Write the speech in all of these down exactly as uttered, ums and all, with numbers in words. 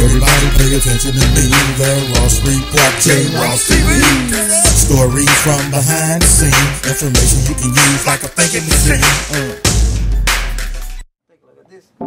Everybody pay attention to me, the Ross Report, J. Ross T V. Stories from behind the scenes, information you can use like a thinking machine. Uh. Take a look at this.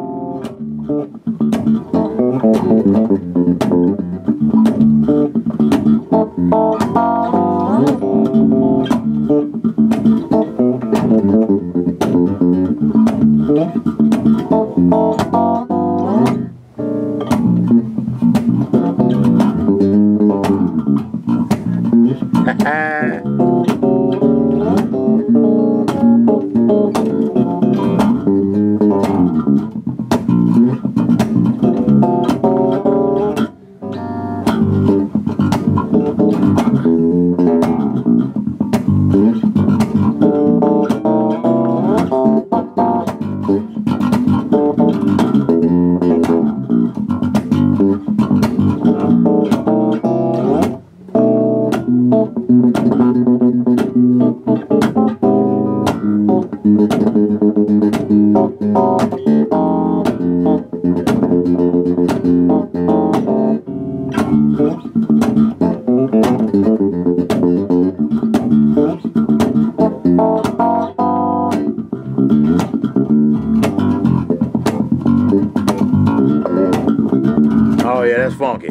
Oh yeah, that's funky.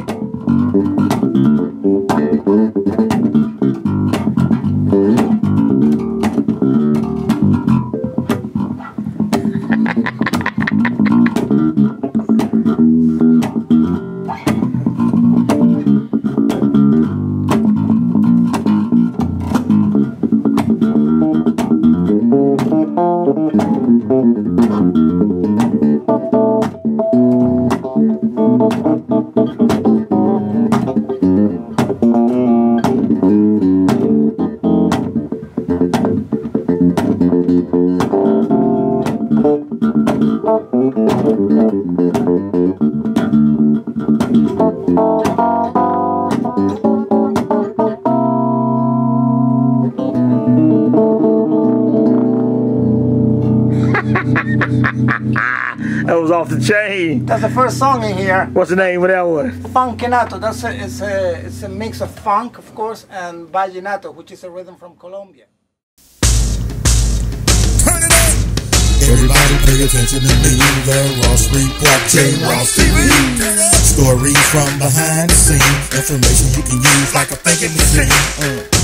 That was off the chain. That's the first song in here. What's the name of that one? Funkenato. That's a, it's a it's a mix of funk, of course, and vallenato, which is a rhythm from Colombia. Turn it up. Everybody pay attention to me, the Ross Report, J. Ross T V. Stories from behind the scenes, information you can use like a thinking machine. Uh.